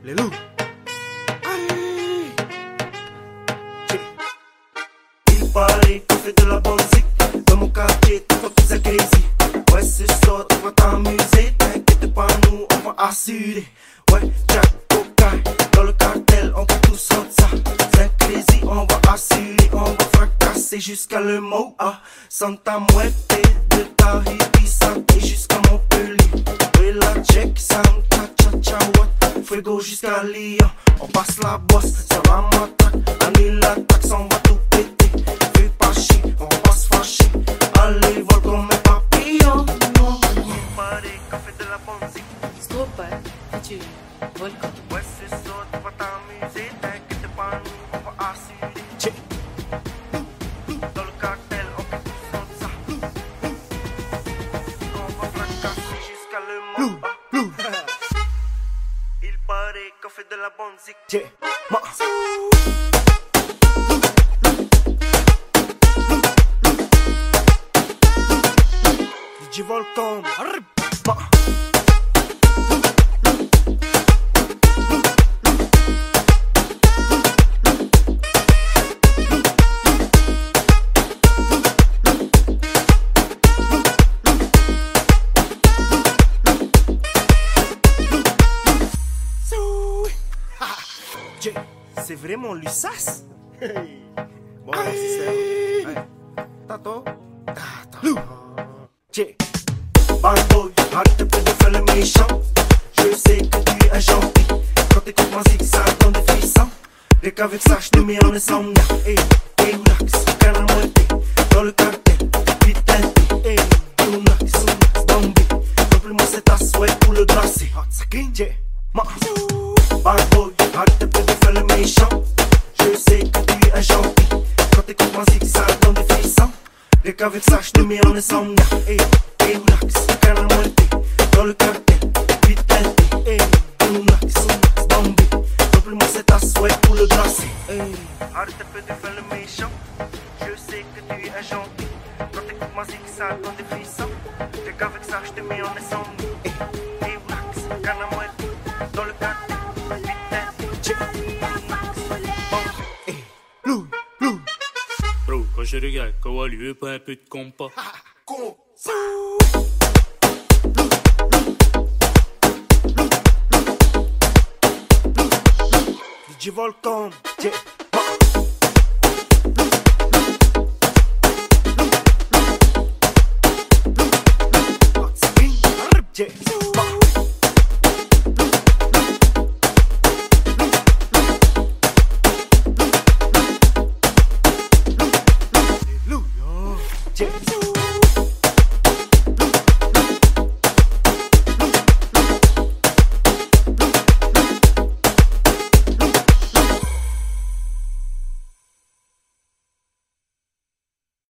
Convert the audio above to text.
les loups. Aïe. Il paraît qu'on fait de la bonne zik. Dans mon quartier, t'es pas plus à crazy. Ouais, ce soir, tu vas t'amuser. T'inquiète pas, nous, on va assurer. Ouais, Jack, Coca, dans le cartel, on va tous rendre ça. C'est crazy, on va assurer. On va fracasser jusqu'à le mot. Santa Muerte, de Tahiti, Santé jusqu'à Montpellier. Et la check, Santa Chachaouat. Fuego jusqu'à Lyon. On passe la bosse, ça va m'attaque. Annule l'attaque, on va tout péter. Fais pas chier, on va se fâcher. Allez, vol comme mes papillons. Il paraît qu'on fait de la bonne zik. Scopa, featuring Volcan. Ouais, c'est ça, tu vas t'amuser. T'inquiète pas, nous, on va assurer. Check. Dans le cartel, on fait tout ça. On va fracasser jusqu'à le mot. Il paraît qu'on fait de la bonne zik. Yeah. DJ Volcan. C'est vraiment l'USAS? Hey. Bon, c'est ça. Tato. Bad boy, arrête de faire le méchant. Je sais que tu es un gentil. Quand t'écoutes ma zigzag dans des frissons. Rien qu'avec ça, je te mets en insomnia. Hey, hey, relax, canne à moitié. Dans le cartel, vite teinté. Hey, relax, Bambi. Remplis-moi cet assoit pour le brasser. Hot sacking, Bad boy, arrête de faire le méchant. Je sais que tu es un gentil. Quand t'écoutes ma zigzag dans des frissons. Rien qu'avec ça, je te mets en insomnia. Hey, hey, relax, canne à moitié. Dans le cartel, vite teinté. Hey, relax, Bambi. Remplis-moi cet assoit pour le brasser. Hey, arrête un peu de faire le méchant. Je sais que tu es un gentil. Quand t'écoutes ma zigzag dans des frissons. Rien qu'avec ça, je te mets en insomnie. Hey, hey, relax, canne à moitié. Dans le cartel, vite teinté. Relax, Bambi. Hey, Louis. Bro, quand je regarde, Kawali veut pas un peu de compas. DJ Volcan, yeah.